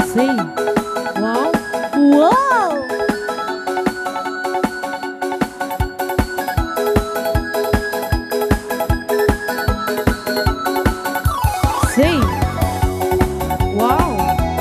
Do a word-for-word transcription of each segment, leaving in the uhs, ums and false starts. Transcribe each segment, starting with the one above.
See. Wow. Wow. See. Wow.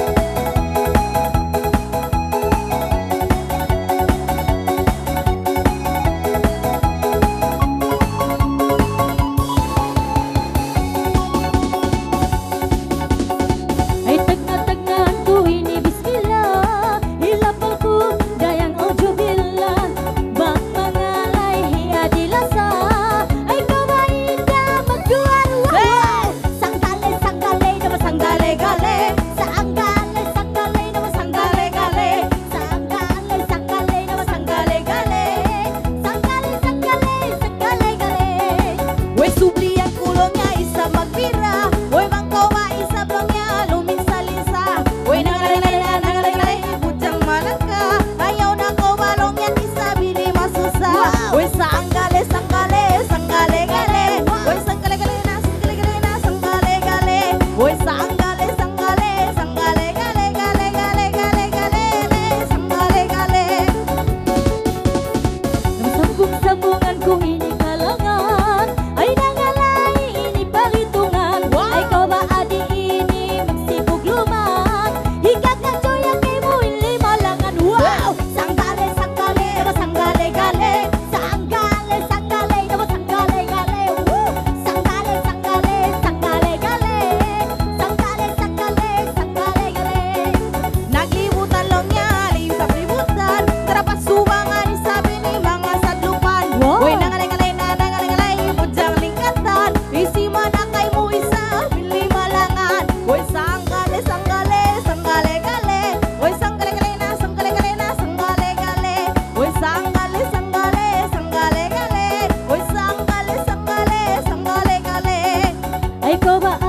Ay tagna-tagnan ko ini bismillah, ilapalku dayang ojo billah, bang mangalay hiya dilasa, ay kawaida magdual wow. Sanggale sanggale nama sanggale gale, sanggale sanggale nama sanggale gale, sanggale sanggale nama sanggale gale, sanggale sanggale sanggale gale. We subli ang kulongnya isa magbira, we bangko ma isa blongnya luminsa-linsa, we nangalay nangalay bujang malangka, ayaw na ko balongnya isa bili masusa. We sanggale sanggale sanggale gale, we sanggale gale na sanggale gale na sanggale gale, we sanggale sanggale sanggale gale gale gale gale gale sanggale gale. Sambung-sambungan kung ini kalangan, ay nangalay ini palitungan, ay kau ba adi ini magsibog luman, higag na joyang kay mo ili malangan. Wow! Sanggale sanggale nama sanggale gale, sanggale sanggale nama sanggale gale, woo! Sanggale sanggale sanggale gale, sanggale sanggale sanggale gale. Naglibutan lang niya aling sa pributan, tarapas sumangan sabi ni mga sadlupan. Wow. Uy nangalay-ngalay na nangalay-ngalay bujang lingkatan, isi mana kay mo isa bili malangan. Uy sanggale sanggale sanggale gale, uy sanggale gale na sanggale gale na sanggale gale, uy sanggale sanggale sanggale gale, uy sanggale sanggale sanggale gale. Ay ko ba